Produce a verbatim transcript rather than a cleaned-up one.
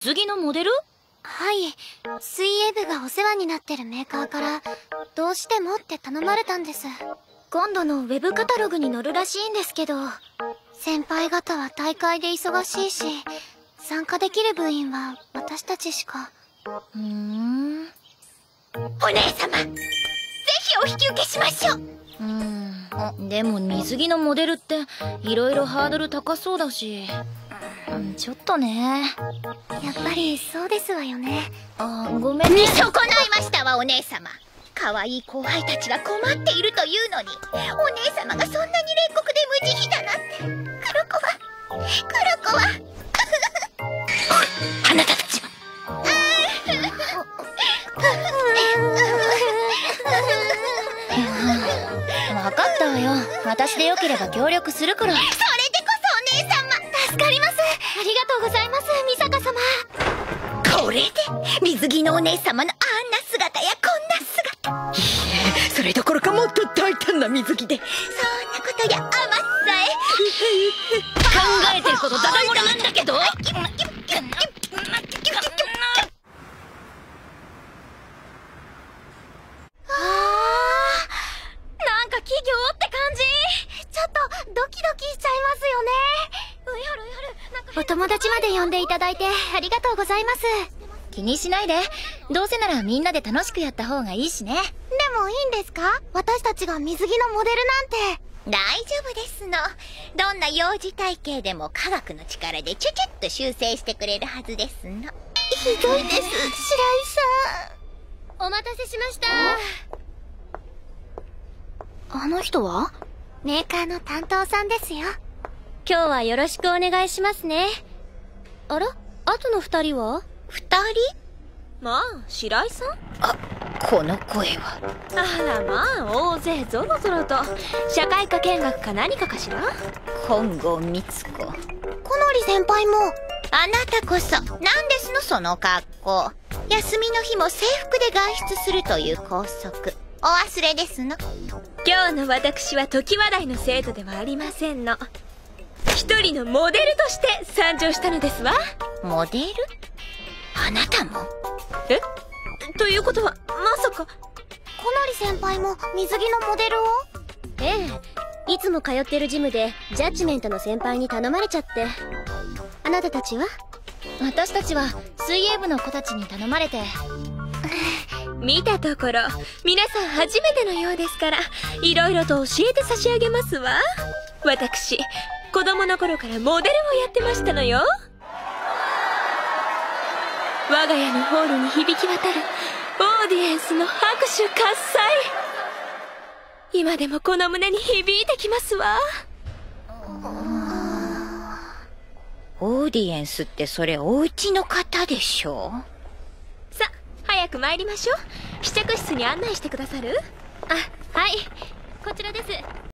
次のモデル？ はい。水泳部がお世話になってるメーカーから、どうしてもって頼まれたんです。今度のウェブカタログに載るらしいんですけど、先輩方は大会で忙しいし、参加できる部員は私たちしか。 ふーん。 お姉様、ぜひお引き受けしましょう。 うーん。でも水着のモデルっていろいろハードル高そうだし、うん、ちょっとね。 やっぱりそうですわよね。 あ、ごめんね。 見損ないましたわ、お姉様。可愛い後輩たちが困っているというのに、お姉様がそんなに冷酷で無慈悲だなんて。黒子は黒子はあなたたちは分かったわよ。私でよければ協力するから。 それでこそお姉様。 助かります。ありがとうございます、美坂様。 これで水着のお姉様のあんな姿やこんな姿。いえ、それどころかもっと大胆な水着で、そんなことや甘さえ考えてることダダ漏れなんだけど。 ドキドキしちゃいますよね。お友達まで呼んでいただいてありがとうございます。 気にしないで。どうせならみんなで楽しくやった方がいいしね。 でもいいんですか？私たちが水着のモデルなんて。 大丈夫ですの。どんな幼児体型でも科学の力でチュチュッと修正してくれるはずですの。 ひどいです、白井さん。お待たせしました。 あの人は？ メーカーの担当さんですよ。 今日はよろしくお願いしますね。あら？あとの二人は？ 二人？ まあ、白井さん？ あ、この声は。 あらまあ、大勢ぞろぞろと。社会科見学か何かかしら？ 本郷光子。 小森先輩も。 あなたこそ、何ですのその格好。休みの日も制服で外出するという校則。お忘れですの。 今日の私は時話題の生徒ではありませんの。一人のモデルとして参上したのですわ。 モデル？あなたも？ え？ということは、まさか。 小森先輩も水着のモデルを？ ええ。いつも通ってるジムでジャッジメントの先輩に頼まれちゃって。あなたたちは？ 私たちは水泳部の子たちに頼まれて。 見たところ、皆さん初めてのようですから、いろいろと教えて差し上げますわ。私、子供の頃からモデルをやってましたのよ。我が家のホールに響き渡るオーディエンスの拍手喝采。今でもこの胸に響いてきますわ。 オーディエンスってそれお家の方でしょ？ さ、早く参りましょう。試着室に案内してくださる？あ、はい。こちらです。